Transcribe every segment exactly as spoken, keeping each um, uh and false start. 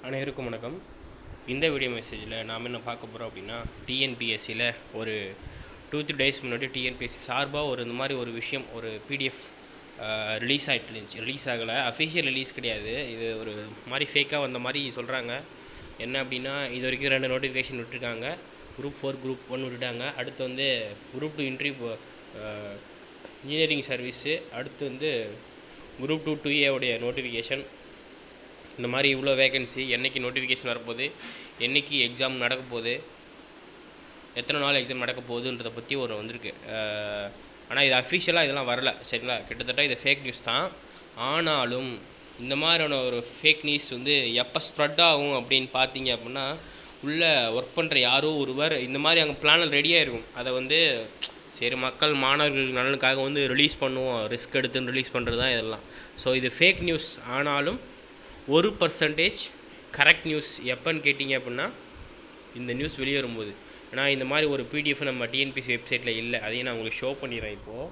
அனைவருக்கும் வணக்கம். இந்த வீடியோ மெசேஜில் நாம் என்ன பார்க்க போகிறோம் அப்படின்னா, டிஎன்பிஎஸ்சியில் ஒரு டூ த்ரீ டேஸ் முன்னாடி டிஎன்பிஎஸ்சி சார்பாக ஒரு இந்த மாதிரி ஒரு விஷயம், ஒரு பிடிஎஃப் ரிலீஸ் ஆகிட்டு இருந்துச்சு. ரிலீஸ் ஆகலை, அஃபிஷியல் ரிலீஸ் கிடையாது. இது ஒரு மாதிரி ஃபேக்காக வந்த மாதிரி சொல்கிறாங்க. என்ன அப்படின்னா, இது வரைக்கும் ரெண்டு நோட்டிஃபிகேஷன் விட்டுருக்காங்க. குரூப் ஃபோர் குரூப் ஒன் விட்டுட்டாங்க. அடுத்து வந்து group two interview engineering service, அடுத்து வந்து குரூப் டூ டூ ஏவுடைய நோட்டிஃபிகேஷன். இந்த மாதிரி இவ்வளோ வேகன்சி, என்றைக்கு நோட்டிஃபிகேஷன் வரப்போகுது, என்றைக்கு எக்ஸாம் நடக்க போகுது, எத்தனை நாள் எக்ஸாம் நடக்க போகுதுன்றதை பற்றி ஒரு வந்திருக்கு. ஆனால் இது அஃபிஷியலாக இதெல்லாம் வரல, சரிங்களா? கிட்டத்தட்ட இது ஃபேக் நியூஸ் தான். ஆனாலும் இந்த மாதிரியான ஒரு ஃபேக் நியூஸ் வந்து எப்போ ஸ்ப்ரெட் ஆகும் அப்படின்னு பார்த்தீங்க அப்படின்னா, உள்ளே ஒர்க் பண்ணுற யாரோ ஒருவர் இந்த மாதிரி அங்கே பிளானில் ரெடியாக இருக்கும். அதை வந்து சரி மக்கள் மாணவர்கள் நலனுக்காக வந்து ரிலீஸ் பண்ணுவோம், ரிஸ்க் எடுத்துன்னு ரிலீஸ் பண்ணுறது தான் இதெல்லாம். ஸோ இது ஃபேக் நியூஸ். ஆனாலும் ஒரு பர்சன்டேஜ் கரெக்ட் நியூஸ் எப்போன்னு கேட்டிங்க அப்படின்னா, இந்த நியூஸ் வெளியே வரும்போது. ஏன்னா இந்த மாதிரி ஒரு பிடிஎஃப் நம்ம டிஎன்பிஎஸ்சி வெப்சைட்டில் இல்லை, அதையும் நான் உங்களுக்கு ஷோ பண்ணிடுறேன். இப்போது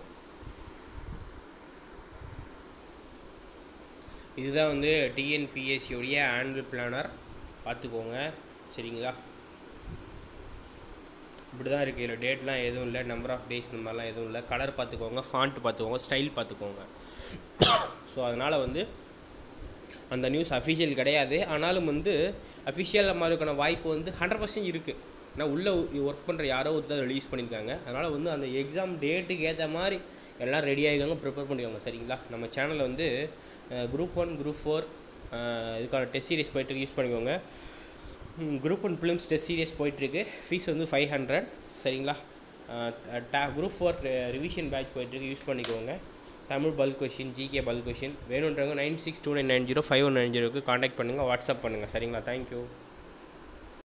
இதுதான் வந்து டிஎன்பிஎஸ்சியோடைய ஆனுவல் பிளானர், பார்த்துக்கோங்க, சரிங்களா? இப்படி தான் இருக்குது. இதில் டேட்லாம் எதுவும் இல்லை, நம்பர் ஆஃப் டேஸ் இந்த மாதிரிலாம் எதுவும் இல்லை. கலர் பார்த்துக்கோங்க, ஃபாண்ட் பார்த்துக்கோங்க, ஸ்டைல் பார்த்துக்கோங்க. ஸோ அதனால் வந்து அந்த நியூஸ் அஃபிஷியல் கிடையாது. ஆனாலும் வந்து அஃபிஷியல் மாதிரிக்கான வாய்ப்பு வந்து ஹண்ட்ரட் பர்சன்ட் இருக்குது. ஏன்னா உள்ளே ஒர்க் பண்ணுற யாரோ ஒருத்தர் ரிலீஸ் பண்ணியிருக்காங்க. அதனால் வந்து அந்த எக்ஸாம் டேட்டுக்கு ஏற்ற மாதிரி எல்லாம் ரெடி ஆகிக்காங்க, ப்ரிப்பேர் பண்ணிக்கோங்க, சரிங்களா? நம்ம சேனலில் வந்து குரூப் ஒன் குரூப் ஃபோர் இதுக்கான டெஸ்ட் சீரிஸ் போய்ட்டு யூஸ் பண்ணிக்கோங்க. Group one films test series போயிட்டுருக்கு. ஃபீஸ் வந்து ஃபைவ் ஹண்ட்ரட், சரிங்களா? டா குரூப் ஃபோர் ரிவிஷன் பேட்ச் போயிட்டுருக்கு, யூஸ் பண்ணிக்கோங்க. Tamil bulk question, GK bulk question வேணுன்றவங்க nine six two nine nine zero five one nine ஜீரோக்கு காண்டாக்ட் பண்ணுங்கள், வாட்ஸ்அப் பண்ணுங்கள், சரிங்களா? தேங்க்யூ.